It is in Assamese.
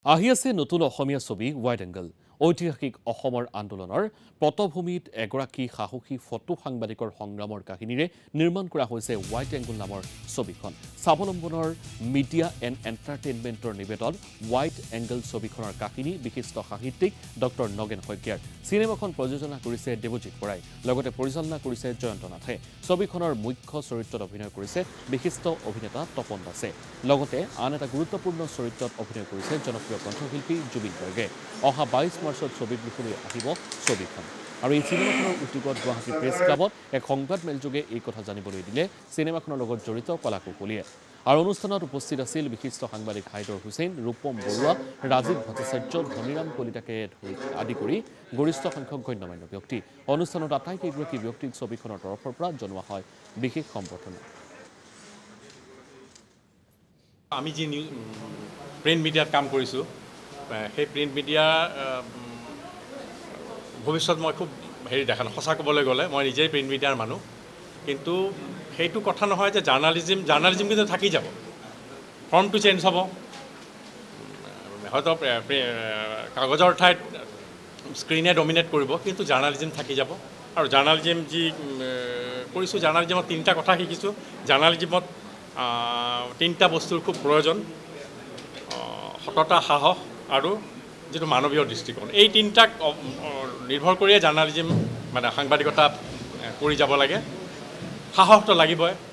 আহি আছে নতুন অসমীয়া ছবি ওয়াইড এংগল ঐতিহাসিক অসমৰ আন্দোলনৰ পটভূমিত এগৰাকী সাহসী ফটো সাংবাদিকৰ সংগ্ৰামৰ কাহিনীৰে নিৰ্মাণ কৰা হৈছে ওয়াইড এংগল নামৰ ছবিখন স্বাৱলম্বনৰ মিডিয়া এণ্ড এণ্টাৰটেইনমেণ্টৰ নিবেদন ওয়াইড এংগল ছবিখনৰ কাহিনী বিশিষ্ট সাহিত্যিক ডক্টৰ নগেন শইকীয়াৰ সিনেমাখন প্ৰযোজনা কৰিছে দেৱজিৎ বৰাই লগতে পৰিচালনা কৰিছে জয়ন্ত নাথে ছবিখনৰ মুখ্য চৰিত্ৰত অভিনয় কৰিছে বিশিষ্ট অভিনেতা তপন দাসে লগতে আন এটা গুৰুত্বপূৰ্ণ চৰিত্ৰত অভিনয় কৰিছে জনপ্ৰিয় কণ্ঠশিল্পী জুবিন গাৰ্গে অহা 22 মাৰ্চত ছবিৰ মুখলৈ আহিব ছবিখন আৰু এই সিনেমাখনৰ উদ্যোগত গুৱাহাটী প্ৰেছ ক্লাবত এক সংবাদ মেলযোগে এই কথা জানিবলৈ দিলে সিনেমাখনৰ লগত জড়িত কলাকুশলীয়ে আৰু অনুষ্ঠানত উপস্থিত আছিল বিশিষ্ট সাংবাদিক হাইদৰ হুছেইন ৰূপম বৰুৱা ৰাজীৱ ভট্টাচাৰ্য ধনীৰাম কলিতাকে আদি কৰি গৰিষ্ঠ সংখ্যক গণ্যমান্য ব্যক্তি অনুষ্ঠানত আটাইকেইগৰাকী ব্যক্তিক ছবিখনৰ তৰফৰ পৰা জনোৱা হয় বিশেষ সম্বৰ্ধনা আমি যি প্ৰিণ্ট মিডিয়াত কাম কৰিছোঁ সেই প্ৰিণ্ট মিডিয়া ভৱিষ্যত মই খুব দেখা নাই সঁচা ক'বলৈ গ'লে মই নিজেই প্ৰিণ্ট মিডিয়াৰ মানুহ কিন্তু সেইটো কথা নহয় যে জাৰ্নালিজিম কিন্তু থাকি যাব ফৰ্মটো চেঞ্জ হ'ব হয়তো কাগজৰ ঠাইত স্ক্ৰীনে ডমিনেট কৰিব কিন্তু জাৰ্নালিজিম থাকি যাব আৰু জাৰ্নালিজিম যি কৰিছোঁ জাৰ্নালিজিমত তিনিটা কথা শিকিছোঁ জাৰ্নালিজিমত তিনিটা বস্তুৰ খুব প্ৰয়োজন সততা সাহস আৰু যিটো মানৱীয় দৃষ্টিকোণ এই তিনিটাক নিৰ্ভৰ কৰিয়ে জাৰ্নালিজিম মানে সাংবাদিকতা কৰি যাব লাগে সাহসটো লাগিবই